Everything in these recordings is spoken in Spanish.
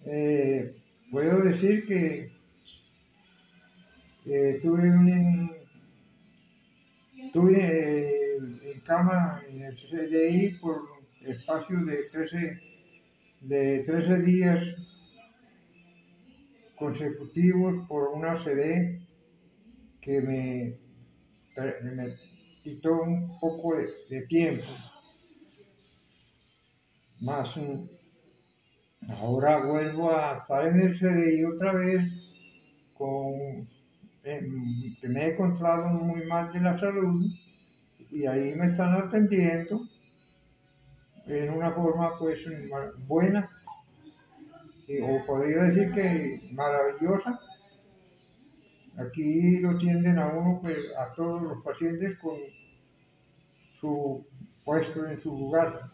Puedo decir que tuve estuve en cama en el CDI por espacio de 13 días consecutivos por una CD que me quitó un poco de tiempo. Más ahora vuelvo a estar en el CDI otra vez con que me he encontrado muy mal de la salud y ahí me están atendiendo en una forma pues buena, o podría decir que maravillosa. Aquí lo tienden a uno, pues, a todos los pacientes con su puesto en su lugar.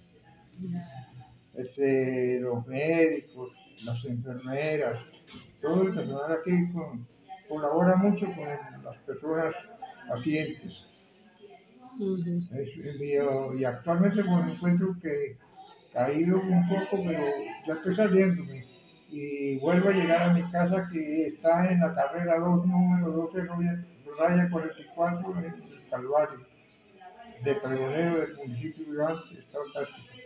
Los médicos, las enfermeras, todo el personal aquí colabora mucho con las personas pacientes. Ujú. Y actualmente pues, me encuentro que caído un poco, pero ya estoy saliéndome. Y vuelvo a llegar a mi casa que está en la carrera 2 número 12, raya 44, en el Calvario, de Pregonero, del municipio de Iván, Estado Táchira.